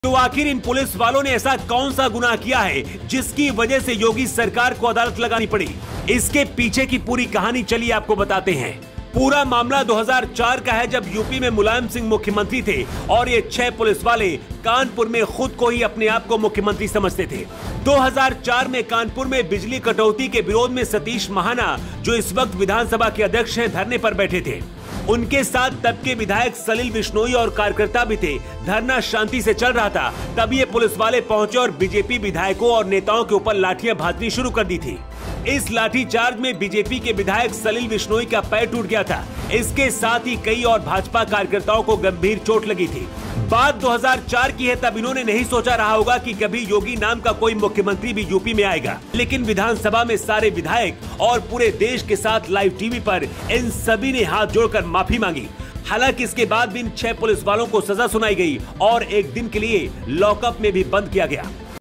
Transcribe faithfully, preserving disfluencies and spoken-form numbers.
तो आखिर इन पुलिस वालों ने ऐसा कौन सा गुनाह किया है जिसकी वजह से योगी सरकार को अदालत लगानी पड़ी? इसके पीछे की पूरी कहानी चलिए आपको बताते हैं। पूरा मामला दो हज़ार चार का है, जब यूपी में मुलायम सिंह मुख्यमंत्री थे और ये छह पुलिस वाले कानपुर में खुद को ही अपने आप को मुख्यमंत्री समझते थे। दो हज़ार चार में कानपुर में बिजली कटौती के विरोध में सतीश महाना, जो इस वक्त विधानसभा के अध्यक्ष हैं, धरने पर बैठे थे। उनके साथ तब के विधायक सलील बिश्नोई और कार्यकर्ता भी थे। धरना शांति से चल रहा था, तब ये पुलिस वाले पहुंचे और बीजेपी विधायकों और नेताओं के ऊपर लाठियां भाजनी शुरू कर दी थी। इस लाठीचार्ज में बीजेपी के विधायक सलील बिश्नोई का पैर टूट गया था। इसके साथ ही कई और भाजपा कार्यकर्ताओं को गंभीर चोट लगी थी। बात दो हज़ार चार की है, तब इन्होंने नहीं सोचा रहा होगा कि कभी योगी नाम का कोई मुख्यमंत्री भी यूपी में आएगा। लेकिन विधानसभा में सारे विधायक और पूरे देश के साथ लाइव टीवी पर इन सभी ने हाथ जोड़कर माफी मांगी। हालांकि इसके बाद भी इन छह पुलिस वालों को सजा सुनाई गई और एक दिन के लिए लॉकअप में भी बंद किया गया।